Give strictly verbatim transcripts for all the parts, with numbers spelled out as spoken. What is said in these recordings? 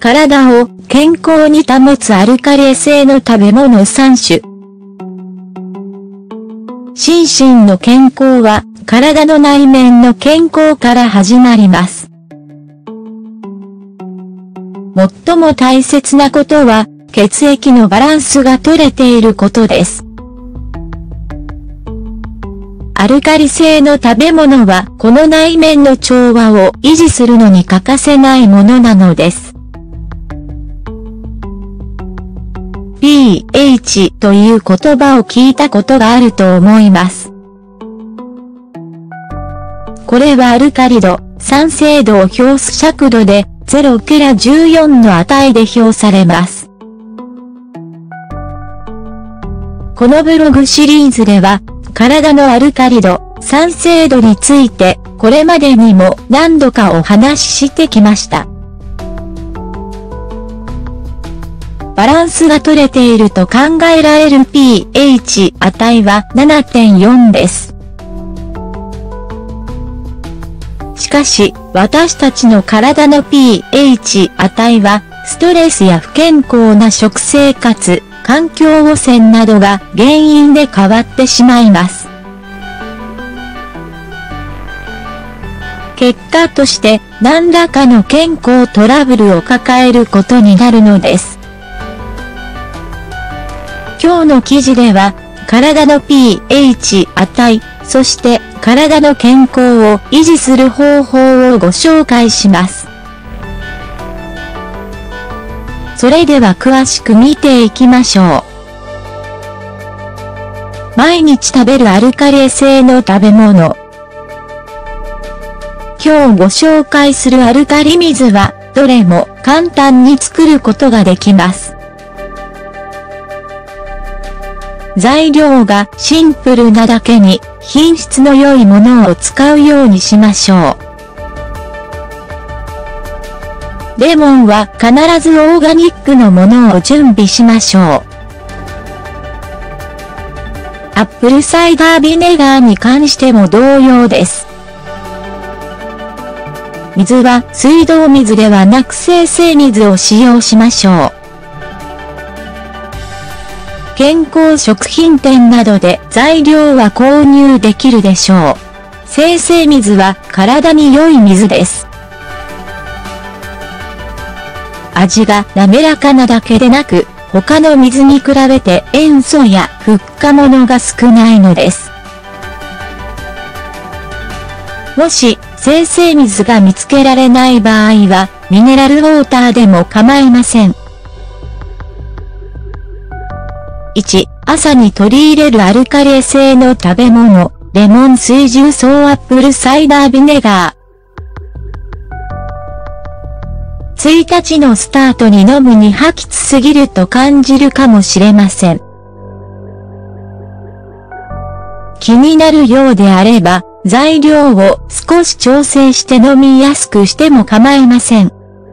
体を健康に保つアルカリ性の食べ物さん種。心身の健康は、体の内面の健康から始まります。最も大切なことは、血液のバランスが取れていることです。アルカリ性の食べ物は、この内面の調和を維持するのに欠かせないものなのです。pH という言葉を聞いたことがあると思います。これはアルカリ度、酸性度を表す尺度で、ゼロからじゅうよんの値で表されます。このブログシリーズでは、体のアルカリ度、酸性度について、これまでにも何度かお話ししてきました。バランスが取れていると考えられる pH 値は ななてんよん です。しかし、私たちの体の pH 値は、ストレスや不健康な食生活、環境汚染などが原因で変わってしまいます。結果として、何らかの健康トラブルを抱えることになるのです。今日の記事では、体の pH 値、そして体の健康を維持する方法をご紹介します。それでは詳しく見ていきましょう。毎日食べるアルカリ性の食べ物。今日ご紹介するアルカリ水は、どれも簡単に作ることができます。材料がシンプルなだけに、品質の良いものを使うようにしましょう。レモンは必ずオーガニックのものを準備しましょう。アップルサイダービネガーに関しても同様です。水は水道水ではなく精製水を使用しましょう。健康食品店などで材料は購入できるでしょう。精製水は体に良い水です。味が滑らかなだけでなく、他の水に比べて塩素やフッ化物が少ないのです。もし、精製水が見つけられない場合は、ミネラルウォーターでも構いません。いち、朝に取り入れるアルカリ性の食べ物、レモン水重曹アップルサイダービネガー。ついたちのスタートに飲むにはきつすぎると感じるかもしれません。気になるようであれば、材料を少し調整して飲みやすくしても構いません。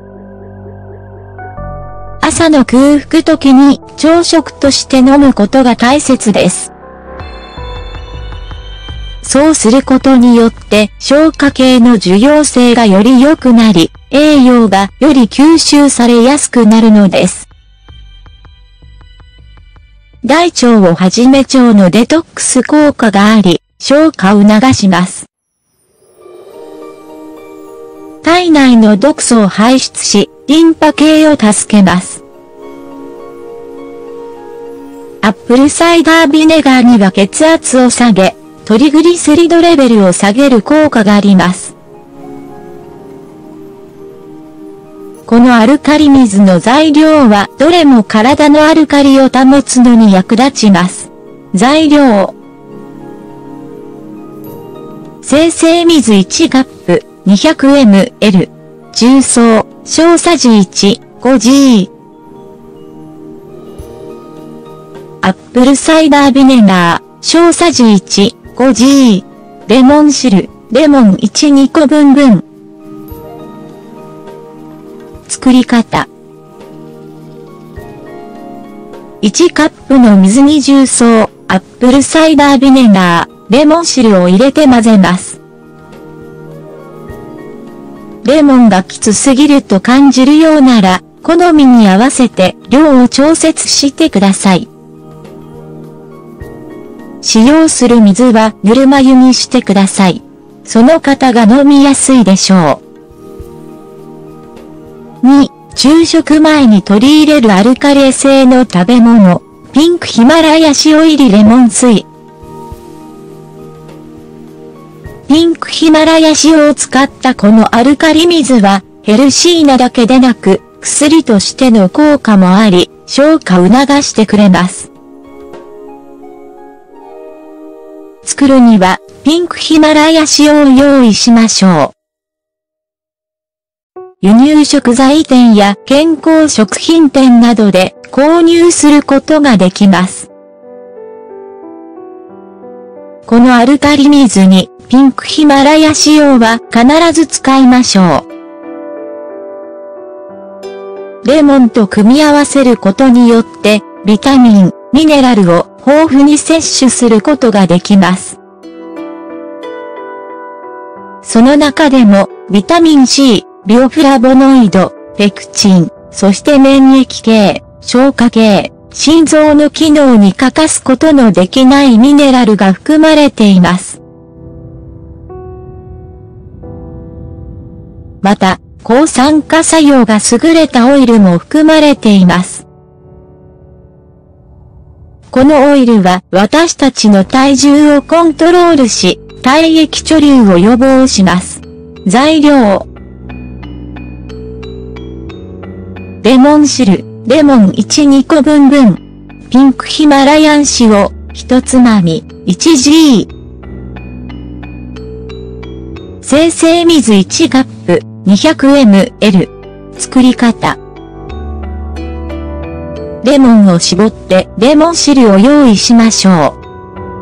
朝の空腹時に朝食として飲むことが大切です。そうすることによって消化系の受容性がより良くなり、栄養がより吸収されやすくなるのです。大腸をはじめ腸のデトックス効果があり、消化を促します。体内の毒素を排出し、リンパ系を助けます。アップルサイダービネガーには血圧を下げ、トリグリセリドレベルを下げる効果があります。このアルカリ水の材料はどれも体のアルカリを保つのに役立ちます。材料。精製水いちカップ、にひゃくミリリットル。重曹、小さじいち、ごジー。アップルサイダービネガー、小さじいち、ごジー。レモン汁、レモンいち、にこぶん分。作り方。いちカップの水に重曹、アップルサイダービネガー、レモン汁を入れて混ぜます。レモンがきつすぎると感じるようなら、 好みに合わせて量を調節してください。使用する水はぬるま湯にしてください。その方が飲みやすいでしょう。に、昼食前に取り入れるアルカリ性の食べ物、ピンクヒマラヤ塩入りレモン水。ピンクヒマラヤ塩を使ったこのアルカリ水は、ヘルシーなだけでなく、薬としての効果もあり、消化を促してくれます。作るには、ピンクヒマラヤ塩を用意しましょう。輸入食材店や健康食品店などで購入することができます。このアルカリ水にピンクヒマラヤ塩は必ず使いましょう。レモンと組み合わせることによってビタミン、ミネラルを豊富に摂取することができます。その中でもビタミン C、ビオフラボノイド、ペクチン、そして免疫系、消化系、心臓の機能に欠かすことのできないミネラルが含まれています。また、抗酸化作用が優れたオイルも含まれています。このオイルは私たちの体重をコントロールし、体液貯留を予防します。材料。レモン汁、レモンいち、にこぶん分。ピンクヒマラヤン塩、ひとつまみ、いちジー。精製水いちカップ、にひゃくミリリットル。作り方。レモンを絞ってレモン汁を用意しましょう。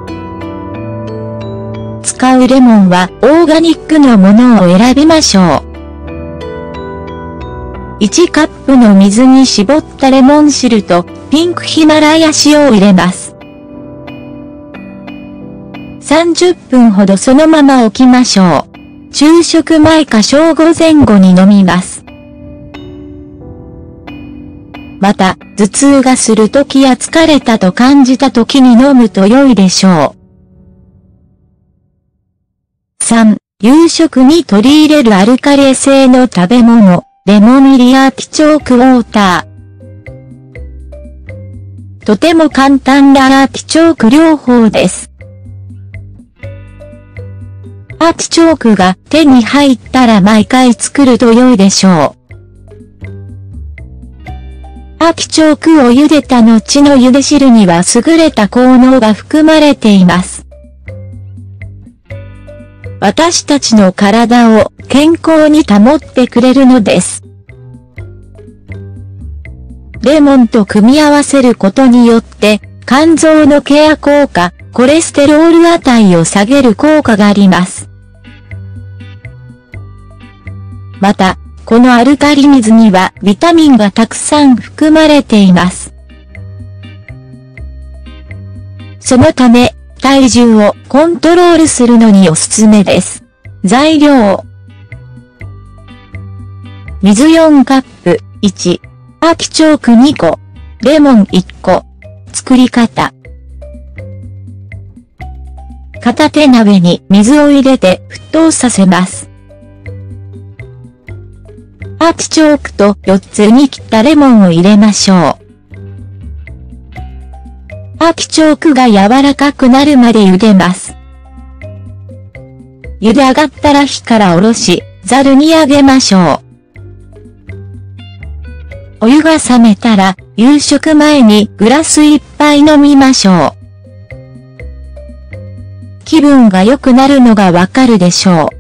使うレモンはオーガニックのものを選びましょう。いちカップの水に絞ったレモン汁とピンクヒマラヤ塩を入れます。さんじゅっぷんほどそのまま置きましょう。昼食前か正午前後に飲みます。また、頭痛がするときや疲れたと感じたときに飲むと良いでしょう。さん、夕食に取り入れるアルカリ性の食べ物、レモン入りアーティチョークウォーター。とても簡単なアーティチョーク療法です。アーティチョークが手に入ったら毎回作ると良いでしょう。アーティチョークを茹でた後の茹で汁には優れた効能が含まれています。私たちの体を健康に保ってくれるのです。レモンと組み合わせることによって、肝臓のケア効果、コレステロール値を下げる効果があります。また、このアルカリ水にはビタミンがたくさん含まれています。そのため、体重をコントロールするのにおすすめです。材料。水よんカップ、いち、アーティチョークにこ、レモンいっこ。作り方。片手鍋に水を入れて沸騰させます。アーティチョークとよっつに切ったレモンを入れましょう。アーティチョークが柔らかくなるまで茹でます。茹で上がったら火から下ろし、ざるにあげましょう。お湯が冷めたら、夕食前にグラスいっぱい飲みましょう。気分が良くなるのがわかるでしょう。